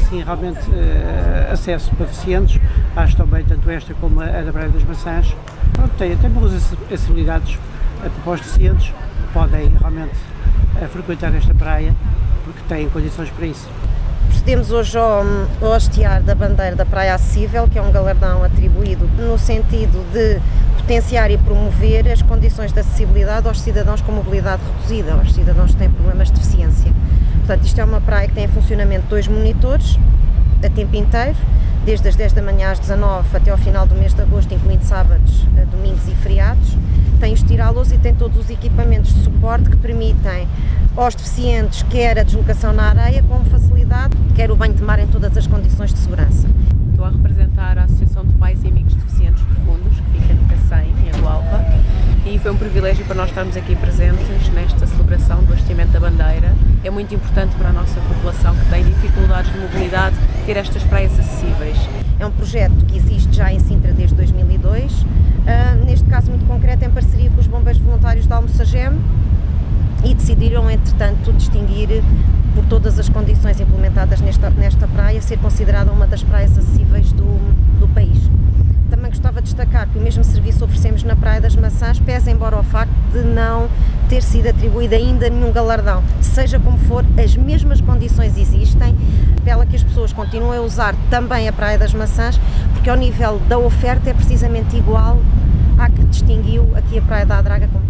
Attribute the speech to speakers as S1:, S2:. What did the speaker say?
S1: assim realmente acesso para deficientes, acho também tanto esta como a da Praia das Maçãs. Tem boas acessibilidades para os deficientes, podem realmente frequentar esta praia porque têm condições para isso.
S2: Procedemos hoje ao hastear da bandeira da Praia Acessível, que é um galardão atribuído no sentido de potenciar e promover as condições de acessibilidade aos cidadãos com mobilidade reduzida, aos cidadãos que têm problemas de deficiência. Portanto, isto é uma praia que tem em funcionamento 2 monitores a tempo inteiro, desde as 10 da manhã às 19 até ao final do mês de agosto, incluindo sábados, domingos e feriados. Tem os tiralos e tem todos os equipamentos de suporte que permitem aos deficientes quer a deslocação na areia com facilidade, quer o banho de mar em todas as condições de segurança.
S3: Estou a representar a Associação de Pais e Amigos Deficientes Profundos, que fica no Cacém, em Agualva, e foi um privilégio para nós estarmos aqui presentes nesta celebração do hasteamento da bandeira. É muito importante para a nossa população que tem dificuldades de mobilidade ter estas praias acessíveis.
S2: É um projeto que existe já em Sintra desde 2002, neste caso muito concreto em parceria com os bombeiros voluntários da Almoçagem, e decidiram, entretanto, distinguir por todas as condições implementadas nesta praia, ser considerada uma das praias acessíveis do país. Também gostava de destacar que o mesmo serviço oferecemos na Praia das Maçãs, pese embora o facto de não ter sido atribuído ainda nenhum galardão. Seja como for, as mesmas condições existem, pela que as pessoas continuem a usar também a Praia das Maçãs, porque ao nível da oferta é precisamente igual à que distinguiu aqui a Praia da Adraga como